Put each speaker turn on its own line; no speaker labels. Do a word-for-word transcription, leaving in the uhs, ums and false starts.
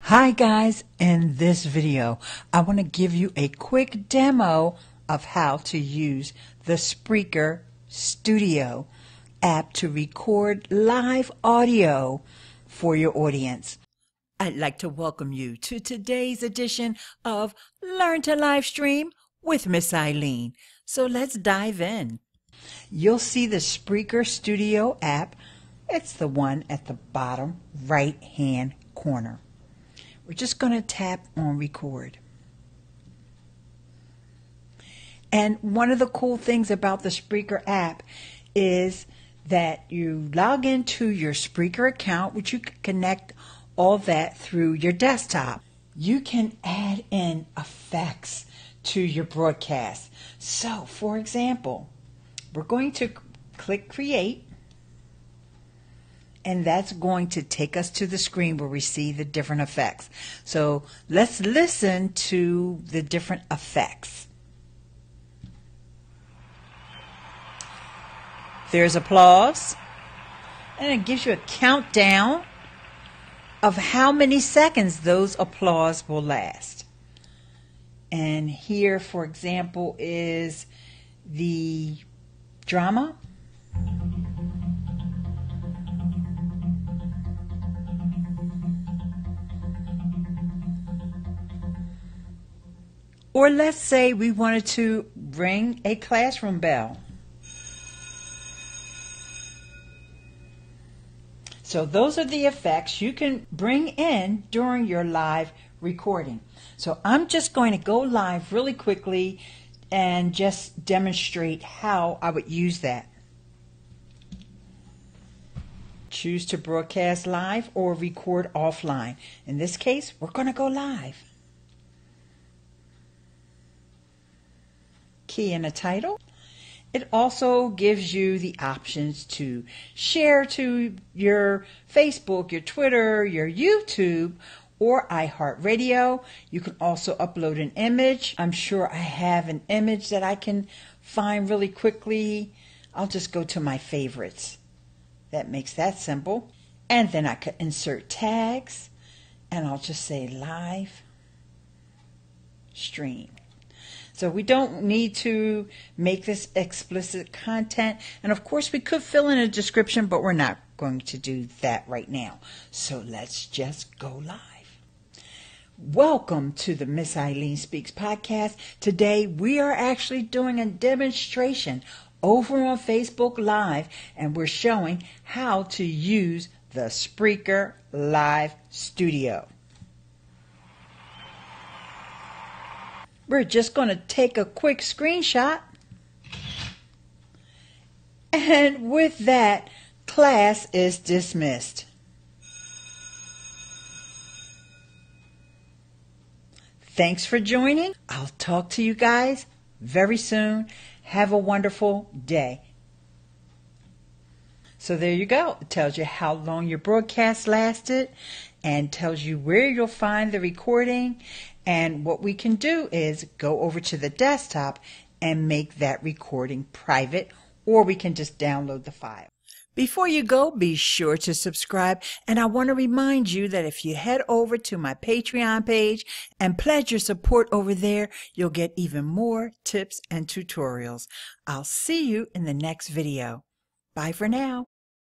Hi guys, in this video I want to give you a quick demo of how to use the Spreaker Studio app to record live audio for your audience. I'd like to welcome you to today's edition of Learn to Live Stream with Miss Ileane. So let's dive in. You'll see the Spreaker Studio app. It's the one at the bottom right hand corner. We're just going to tap on record. And one of the cool things about the Spreaker app is that you log into your Spreaker account, which you can connect all that through your desktop. You can add in effects to your broadcast. So, for example, we're going to click Create. And that's going to take us to the screen where we see the different effects. So let's listen to the different effects. There's applause. And it gives you a countdown of how many seconds those applause will last. And here, for example, is the drama. Or let's say we wanted to ring a classroom bell. So those are the effects you can bring in during your live recording. So I'm just going to go live really quickly and just demonstrate how I would use that. Choose to broadcast live or record offline. In this case, we're going to go live. Key in a title. It also gives you the options to share to your Facebook, your Twitter, your YouTube, or iHeartRadio. You can also upload an image. I'm sure I have an image that I can find really quickly. I'll just go to my favorites. That makes that simple. And then I could insert tags, and I'll just say live stream. So we don't need to make this explicit content. And of course we could fill in a description, but we're not going to do that right now. So let's just go live. Welcome to the Miss Ileane Speaks podcast. Today we are actually doing a demonstration over on Facebook Live, and we're showing how to use the Spreaker Live Studio. We're just going to take a quick screenshot. And with that, class is dismissed. Thanks for joining. I'll talk to you guys very soon. Have a wonderful day. So there you go. It tells you how long your broadcast lasted and tells you where you'll find the recording. And what we can do is go over to the desktop and make that recording private, or we can just download the file. Before you go, be sure to subscribe. And I want to remind you that if you head over to my Patreon page and pledge your support over there, you'll get even more tips and tutorials. I'll see you in the next video. Bye for now.